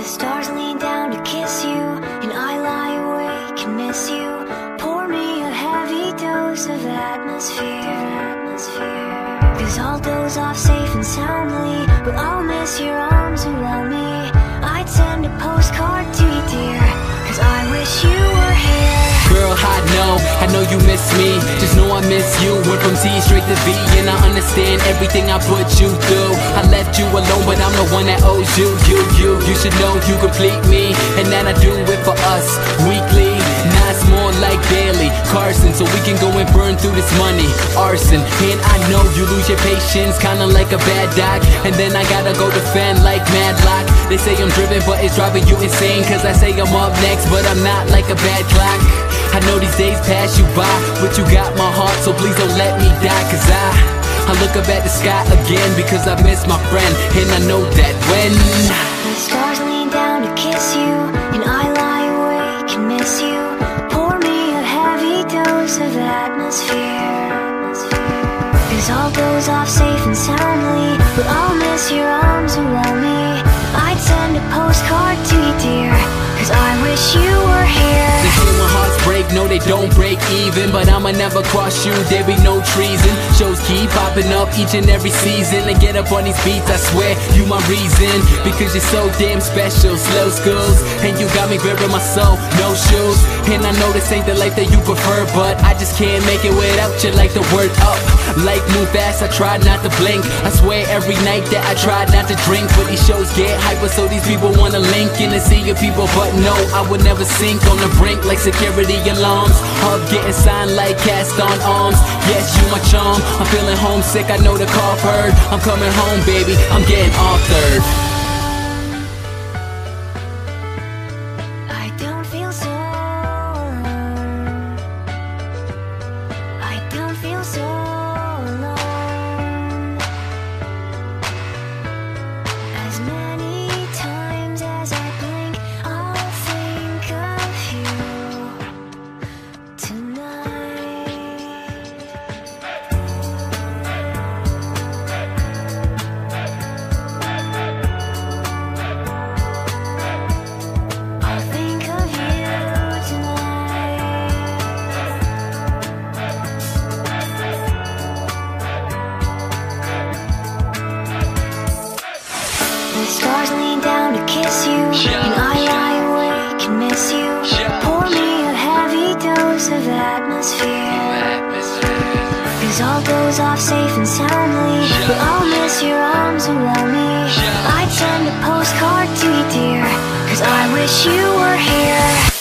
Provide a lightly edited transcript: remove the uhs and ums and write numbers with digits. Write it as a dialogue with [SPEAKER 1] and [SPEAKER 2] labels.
[SPEAKER 1] The stars lean down to kiss you, and I lie awake and miss you. Pour me a heavy dose of atmosphere. Cause I'll doze off safe and soundly, but I'll miss your arms around me. I'd send a postcard to you, dear, cause I wish you were here.
[SPEAKER 2] Girl, I know you miss me. Just know I miss you. Went from T straight to V, and I understand everything I put you through. I left you alone, but I'm the one that owes you. You should know you complete me, and that I do it for us weekly. Now it's more like daily. Carson, so we can go and burn through this money. Arson, and I know you lose your patience, kinda like a bad dog. And then I gotta go defend like Madlock. They say I'm driven, but it's driving you insane. Cause I say I'm up next, but I'm not like a bad clock. I know these days pass you by, but you got my heart, so please don't let me die. Cause I look up at the sky again, because I miss my friend. And I know that when
[SPEAKER 1] the stars lean down to kiss you, and I lie awake and miss you. Pour me a heavy dose of atmosphere. Cause all goes off safe and soundly, but I'll miss your arms around me. I'd send a postcard to you, dear, cause I wish you were here.
[SPEAKER 2] They say when hearts break, no they don't break even, but I'ma never cross you, there be no treason. Shows keep popping up each and every season. And get up on these beats, I swear you my reason. Because you're so damn special, slow schools, and you got me gripping my soul, no shoes. And I know this ain't the life that you prefer, but I just can't make it without you. Like the word up, like move fast, I try not to blink. I swear every night that I try not to drink, but these shows get hyper, so these people wanna link in and see your people. But no, I would never sink on the brink like security alarms. Hub getting signed like cast on arms. Yes, you my charm, I'm feeling homesick, I know the cough heard. I'm coming home, baby, I'm getting off third.
[SPEAKER 1] I don't feel so alone. I don't feel so alone. As many times as I blink, I'll think of you tonight. I'll think of you tonight. The stars lean down to kiss you, and I lie awake and miss you. Pour me a heavy dose of atmosphere. Cause all goes off safe and soundly, but I'll miss your arms around me. I'd send a postcard to you, dear, cause I wish you were here.